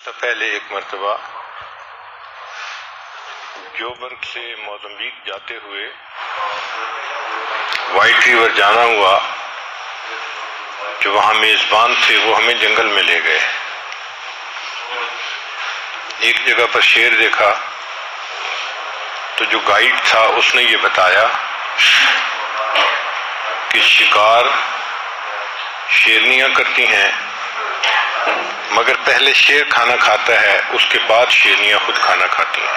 تو پہلے ایک مرتبہ جوبرگ سے موزمبیق جاتے ہوئے وائٹ ریور جانا ہوا، جو وہاں میزبان تھے وہ ہمیں جنگل میں لے گئے۔ ایک جگہ پر شیر دیکھا تو جو گائیڈ تھا اس نے یہ بتایا کہ شکار شیرنیاں کرتی ہیں، مگر پہلے شیر کھانا کھاتا ہے، اس کے بعد شیرنیاں خود کھانا کھاتی ہیں۔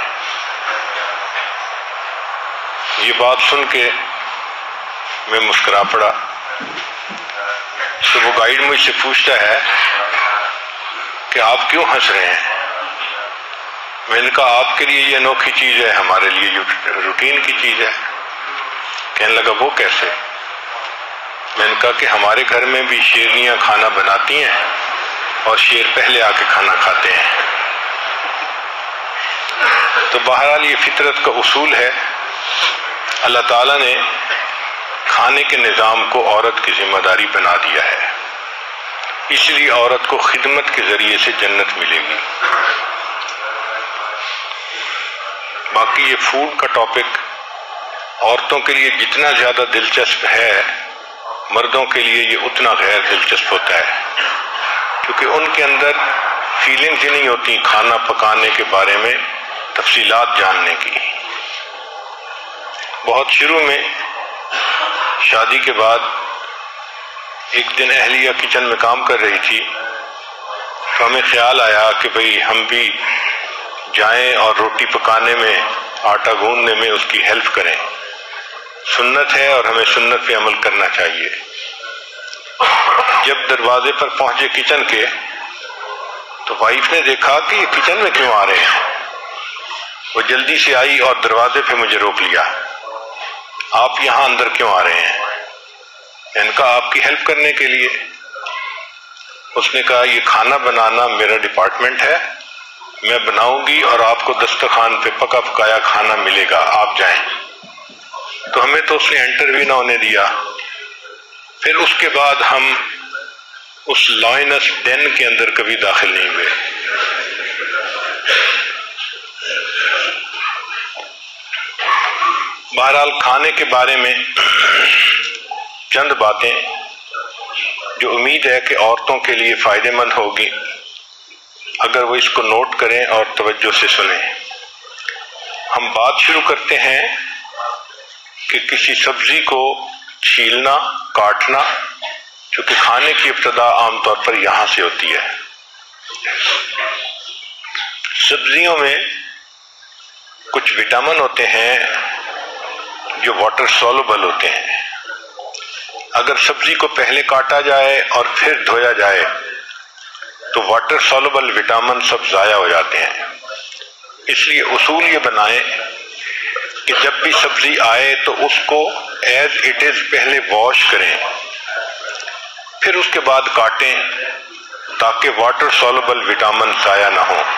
یہ بات سن کے میں مسکرا پڑا۔ تو وہ گائیڈ مجھ سے پوچھتا ہے کہ آپ کیوں ہنس رہے ہیں؟ میں نے کہا آپ کے لیے یہ انوکھی چیز ہے، ہمارے لیے یہ روٹین کی چیز ہے۔ کہنے لگا وہ کیسے؟ میں نے کہا کہ ہمارے گھر میں بھی شیرنیاں کھانا بناتی ہیں اور شیر پہلے آ کے کھانا کھاتے ہیں۔ تو بہرحال یہ فطرت کا اصول ہے۔ اللہ تعالیٰ نے کھانے کے نظام کو عورت کی ذمہ داری بنا دیا ہے، اس لیے عورت کو خدمت کے ذریعے سے جنت ملے گی۔ باقی یہ فوڈ کا ٹاپک عورتوں کے لیے جتنا زیادہ دلچسپ ہے، مردوں کے لیے یہ اتنا غیر دلچسپ ہوتا ہے، کیونکہ ان کے اندر فیلنگز ہی نہیں ہوتی کھانا پکانے کے بارے میں تفصیلات جاننے کی۔ بہت شروع میں شادی کے بعد ایک دن اہلیہ کچن میں کام کر رہی تھی، تو ہمیں خیال آیا کہ بھئی ہم بھی جائیں اور روٹی پکانے میں، آٹا گوندنے میں اس کی ہیلپ کریں۔ سنت ہے اور ہمیں سنت پہ عمل کرنا چاہیے۔ جب دروازے پر پہنچے کچن کے تو وائف نے دیکھا کہ یہ کچن میں کیوں آ رہے ہیں۔ وہ جلدی سے آئی اور دروازے پہ مجھے روک لیا۔ آپ یہاں اندر کیوں آ رہے ہیں؟ میں نے کہا آپ کی ہیلپ کرنے کے لیے۔ اس نے کہا یہ کھانا بنانا میرا ڈپارٹمنٹ ہے، میں بناؤں گی اور آپ کو دسترخوان پہ پکا پکایا کھانا ملے گا، آپ جائیں۔ تو ہمیں تو اس نے انٹر بھی نہ ہونے دیا۔ پھر اس کے بعد ہم اس لائنس ڈین کے اندر کبھی داخل نہیں ہوئے۔ بہرحال کھانے کے بارے میں چند باتیں جو امید ہے کہ عورتوں کے لیے فائدہ مند ہوگی اگر وہ اس کو نوٹ کریں اور توجہ سے سنیں۔ ہم بات شروع کرتے ہیں کہ کسی سبزی کو چھیلنا، کاٹنا، چونکہ کھانے کی ابتدا عام طور پر یہاں سے ہوتی ہے۔ سبزیوں میں کچھ وٹامن ہوتے ہیں جو واٹر سولوبل ہوتے ہیں۔ اگر سبزی کو پہلے کاٹا جائے اور پھر دھویا جائے تو واٹر سولوبل وٹامن سب ضائع ہو جاتے ہیں۔ اس لیے اصول یہ بنائیں کہ جب بھی سبزی آئے تو اس کو ایز اٹ از پہلے واش کریں، پھر اس کے بعد کاٹیں تاکہ واٹر سولوبل وٹامن ضائع نہ ہوں۔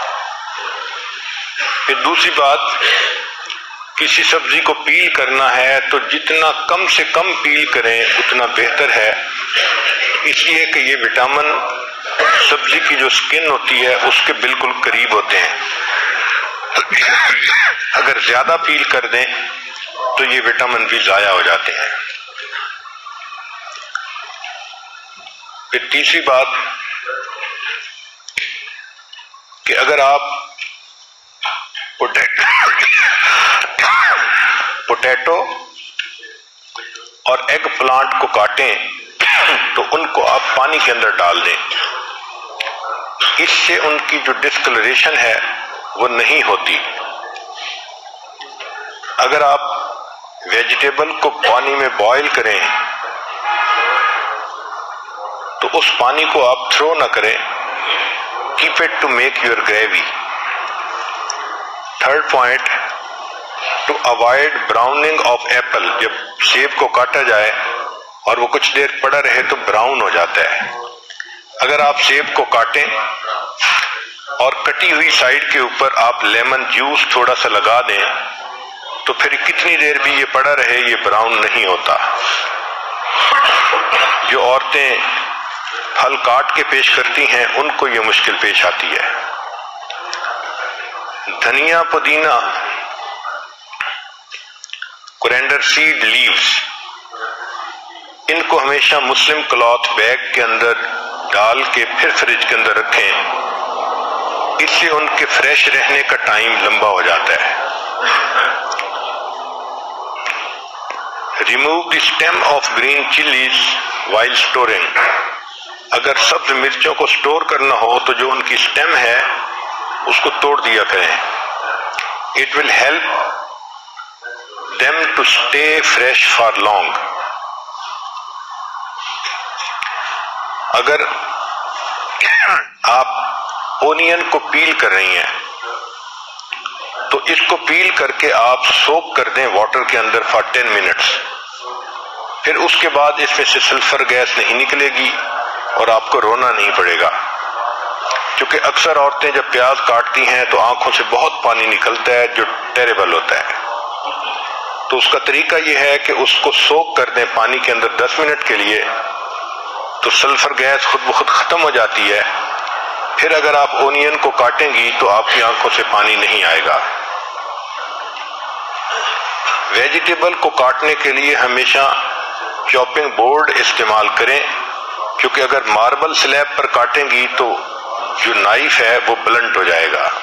پھر دوسری بات، کسی سبزی کو پیل کرنا ہے تو جتنا کم سے کم پیل کریں اتنا بہتر ہے، اس لیے کہ یہ وٹامن سبزی کی جو سکن ہوتی ہے اس کے بالکل قریب ہوتے ہیں۔ اگر زیادہ پیل کر دیں تو یہ وٹامن بھی ضائع ہو جاتے ہیں۔ پھر تیسری بات کہ اگر آپ پوٹیٹو اور ایگ پلانٹ کو کاٹیں تو ان کو آپ پانی کے اندر ڈال دیں، اس سے ان کی جو ڈسکلریشن ہے وہ نہیں ہوتی۔ اگر آپ ویجیٹیبل کو پانی میں بوائل کریں تو اس پانی کو آپ تھرو نہ کریں، keep it to make your gravy. Third point, to avoid browning of apple, جب سیب کو کاٹا جائے اور وہ کچھ دیر پڑا رہے تو براؤن ہو جاتا ہے۔ اگر آپ سیب کو کاٹیں اور کٹی ہوئی سائڈ کے اوپر آپ لیمن جوس تھوڑا سا لگا دیں تو پھر کتنی دیر بھی یہ پڑا رہے یہ براؤن نہیں ہوتا۔ جو عورتیں پھل کاٹ کے پیش کرتی ہیں ان کو یہ مشکل پیش آتی ہے۔ دھنیا، پودینہ، کورینڈر سیڈ لیوز، ان کو ہمیشہ مسلم کلاتھ بیگ کے اندر ڈال کے پھر فریج کے اندر رکھیں، اس سے ان کے فریش رہنے کا ٹائم لمبا ہو جاتا ہے۔ Remove the stem of green chillies while storing, اگر سبز مرچوں کو سٹور کرنا ہو تو جو ان کی اسٹیم ہے اس کو توڑ دیا کریں۔ It will help them to stay fresh for long۔ اگر آپ اونین کو پیل کر رہی ہیں تو اس کو پیل کر کے آپ سوک کر دیں واٹر کے اندر فار 10 منٹس، پھر اس کے بعد اس میں سے سلفر گیس نہیں نکلے گی اور آپ کو رونا نہیں پڑے گا، کیونکہ اکثر عورتیں جب پیاز کاٹتی ہیں تو آنکھوں سے بہت پانی نکلتا ہے جو ٹیریبل ہوتا ہے۔ تو اس کا طریقہ یہ ہے کہ اس کو سوک کر دیں پانی کے اندر 10 منٹ کے لیے، تو سلفر گیس خود بخود ختم ہو جاتی ہے، پھر اگر آپ اونین کو کاٹیں گی تو آپ کی آنکھوں سے پانی نہیں آئے گا۔ ویجیٹیبل کو کاٹنے کے لیے ہمیشہ چاپنگ بورڈ استعمال کریں، کیونکہ اگر ماربل سلیب پر کاٹیں گی تو جو نائف ہے وہ بلنٹ ہو جائے گا۔